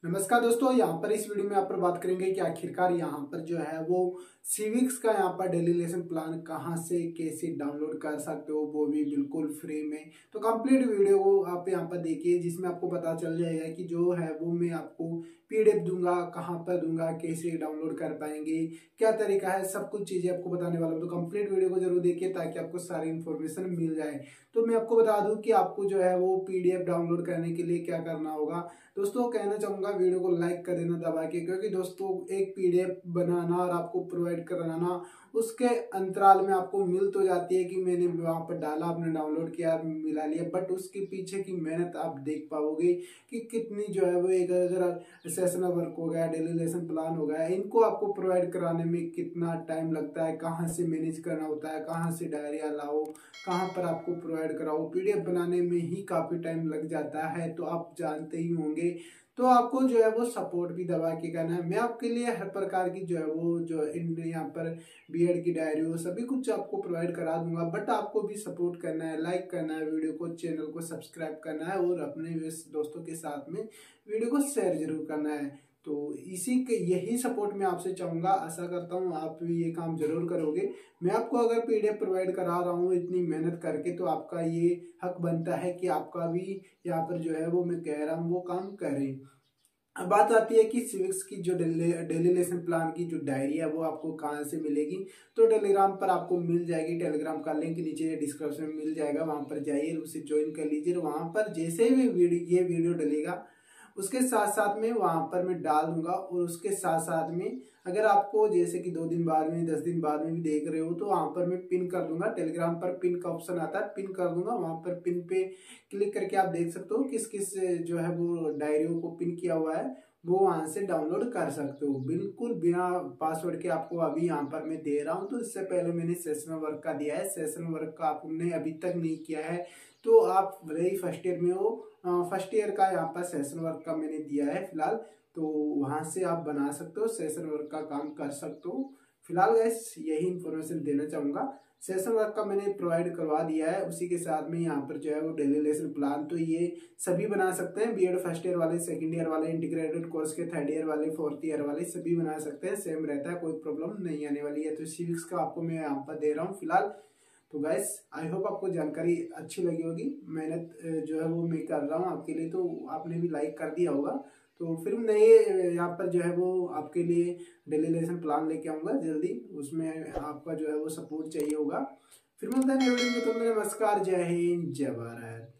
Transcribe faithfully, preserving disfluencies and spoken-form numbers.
नमस्कार दोस्तों, यहाँ पर इस वीडियो में आप पर बात करेंगे कि आखिरकार यहाँ पर जो है वो सिविक्स का यहाँ पर डेली लेसन प्लान कहाँ से कैसे डाउनलोड कर सकते हो, वो भी बिल्कुल फ्री में। तो कंप्लीट वीडियो को आप यहाँ पर देखिए, जिसमें आपको पता चल जाएगा कि जो है वो मैं आपको पीडीएफ दूंगा, कहाँ पर दूंगा, कैसे डाउनलोड कर पाएंगे, क्या तरीका है, सब कुछ चीजें आपको बताने वाला हूँ। तो कंप्लीट वीडियो को जरूर देखिए ताकि आपको सारी इन्फॉर्मेशन मिल जाए। तो मैं आपको बता दूं कि आपको जो है वो पीडीएफ डाउनलोड करने के लिए क्या करना होगा। दोस्तों कहना चाहूंगा वीडियो को लाइक कर देना दबा के, क्योंकि दोस्तों एक पीडीएफ बनाना और आपको प्रोवाइड कराना, उसके अंतराल में आपको मिल तो जाती है कि मैंने वहां पर डाला, आपने डाउनलोड किया, मिला लिया, बट उसके पीछे की मेहनत आप देख पाओगे कि कितनी जो है वो एक अगर सेशन वर्क हो गया, डेली लेसन प्लान हो गया, इनको आपको प्रोवाइड कराने में कितना टाइम लगता है, कहाँ से मैनेज करना होता है, कहाँ से डायरिया लाओ, कहाँ पर आपको प्रोवाइड कराओ, पीडीएफ बनाने में ही काफी टाइम लग जाता है। तो आप जानते ही होंगे। तो आपको जो है वो सपोर्ट भी दबा के करना है। मैं आपके लिए हर प्रकार की जो है वो जो इन यहाँ पर बीएड की डायरी हो, सभी कुछ आपको प्रोवाइड करा दूंगा, बट आपको भी सपोर्ट करना है, लाइक करना है वीडियो को, चैनल को सब्सक्राइब करना है और अपने दोस्तों के साथ में वीडियो को शेयर जरूर करना है। तो इसी के यही सपोर्ट मैं आपसे चाहूंगा। आशा करता हूँ आप भी ये काम जरूर करोगे। मैं आपको अगर पीडीएफ प्रोवाइड करा रहा हूँ इतनी मेहनत करके, तो आपका ये हक बनता है कि आपका भी यहाँ पर जो है वो मैं कह रहा हूँ वो काम करें। अब बात आती है कि सिविक्स की जो डेली डेली लेसन प्लान की जो डायरी है वो आपको कहाँ से मिलेगी। तो टेलीग्राम पर आपको मिल जाएगी। टेलीग्राम का लिंक नीचे डिस्क्रिप्शन में मिल जाएगा, वहां पर जाइए, उसे ज्वाइन कर लीजिए। वहां पर जैसे भी वीडियो ये वीडियो डलेगा उसके साथ साथ में वहां पर मैं डाल दूंगा, और उसके साथ साथ में अगर आपको जैसे कि दो दिन बाद में, दस दिन बाद में भी देख रहे हो, तो वहां पर मैं पिन कर दूंगा। टेलीग्राम पर पिन का ऑप्शन आता है, पिन कर दूंगा। वहां पर पिन पे क्लिक करके आप देख सकते हो किस किस जो है वो डायरियों को पिन किया हुआ है, वो वहां से डाउनलोड कर सकते हो बिल्कुल बिना पासवर्ड के। आपको अभी यहाँ पर मैं दे रहा हूँ। तो इससे पहले मैंने सेशन वर्क का दिया है। सेशन वर्क का आपने अभी तक नहीं किया है तो आप भले ही फर्स्ट ईयर में हो, फर्स्ट ईयर का यहाँ पर सेशन वर्क का मैंने दिया है फिलहाल, तो वहां से आप बना सकते हो, सेशन वर्क का काम कर सकते हो। फिलहाल गैस यही इंफॉर्मेशन देना चाहूंगा। सेशन वर्क का मैंने प्रोवाइड करवा दिया है, उसी के साथ में यहाँ पर जो है वो डेली लेसन प्लान तो ये सभी बना सकते हैं। बीएड फर्स्ट ईयर वाले, सेकंड ईयर वाले, इंटीग्रेटेड कोर्स के थर्ड ईयर वाले, फोर्थ ईयर वाले सभी बना सकते हैं। सेम रहता है, कोई प्रॉब्लम नहीं आने वाली है। तो सिविक्स का आपको मैं यहाँ पर दे रहा हूँ फिलहाल। तो गाइस आई होप आपको जानकारी अच्छी लगी होगी। मेहनत जो है वो मैं कर रहा हूँ आपके लिए, तो आपने भी लाइक कर दिया होगा। तो फिर नए यहाँ पर जो है वो आपके लिए डेली लेसन प्लान लेके आऊँगा जल्दी, उसमें आपका जो है वो सपोर्ट चाहिए होगा। फिर मिलता है नए वीडियो में। तो नमस्कार, जय हिंद, जय भारत।